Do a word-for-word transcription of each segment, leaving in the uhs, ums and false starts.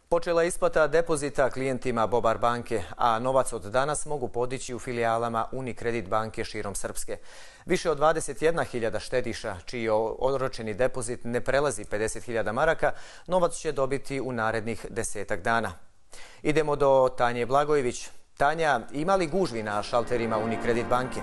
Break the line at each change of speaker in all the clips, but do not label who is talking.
Počela je isplata depozita klijentima Bobar banke, a novac od danas mogu podići u filijalama Unikredit banke širom Srpske. Više od dvadeset jedna hiljada štediša, čiji oročeni depozit ne prelazi pedeset hiljada maraka, novac će dobiti u narednih desetak dana. Idemo do Tanje Blagojević. Tanja, ima li gužvi na šalterima Unikredit banke?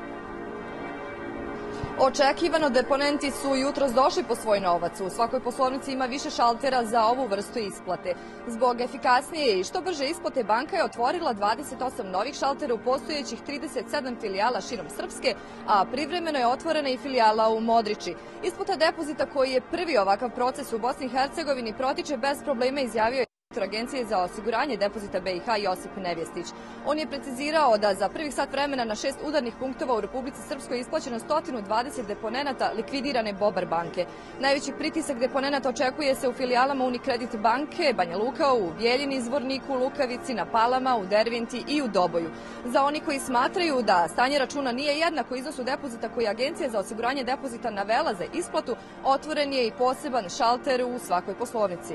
Očekivano, deponenti su jutros došli po svoj novac. U svakoj poslovnici ima više šaltera za ovu vrstu isplate. Zbog efikasnije i što brže isplate, banka je otvorila dvadeset osam novih šaltera u postojećih trideset sedam filijala širom Srpske, a privremeno je otvorena i filijala u Modriči. Isplata depozita, koji je prvi ovakav proces u Bosni i Hercegovini, protiče bez problema, izjavio je Agencije za osiguranje depozita B i H Josip Nevjestić. On je precizirao da za prvih sat vremena na šest udarnih punktova u Republici Srpskoj isplaćeno sto dvadeset deponenata likvidirane Bobar banke. Najveći pritisak deponenata očekuje se u filijalama Unikredit banke, Banja Luka, u Bjeljini, Zvorniku, Lukavici, na Palama, u Derventi i u Doboju. Za oni koji smatraju da stanje računa nije jednako iznosu depozita koji je Agencija za osiguranje depozita navela za isplatu, otvoren je i poseban šalter u svakoj poslovnici.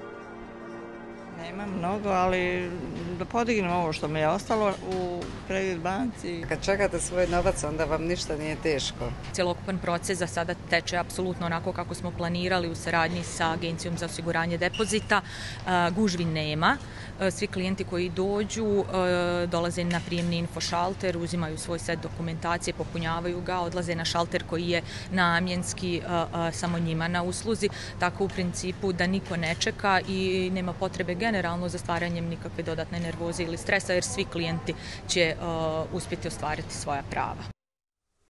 Nema mnogo, ali da podignem ovo što mi je ostalo u Kredit banci.
Kad čekate svoj novac, onda vam ništa nije teško.
Cjelokupan proces za sada teče apsolutno onako kako smo planirali u saradnji sa Agencijom za osiguranje depozita. Gužvi nema. Svi klijenti koji dođu dolaze na prijemni info šalter, uzimaju svoj set dokumentacije, popunjavaju ga, odlaze na šalter koji je namjenski samo njima na usluzi. Tako u principu da niko ne čeka i nema potrebe generalno za stvaranjem nikakve dodatne nervoze ili stresa, jer svi klijenti će uspjeti ostvariti svoja prava.